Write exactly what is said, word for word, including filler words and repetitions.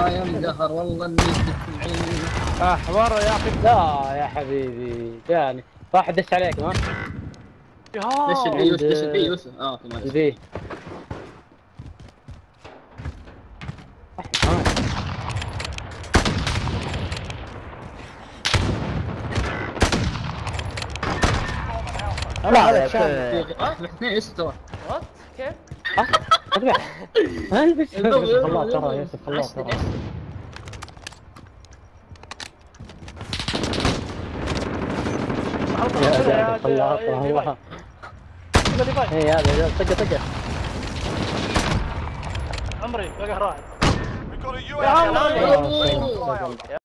يا مقهر والله اني تسمعين. احمر يا اخي. لا يا حبيبي جاني واحد دش عليك ما دش البي يوسف دش البي يوسف اه في مالك. البي لا هذا شام اه اثنين يستوى. وات كيف؟ اذبح ها بس خلاص ترى يوسف خلاص ترى يا خلاص والله اي هذا طقه طقه عمري بقى راعي We've got a يا U A V. عمري.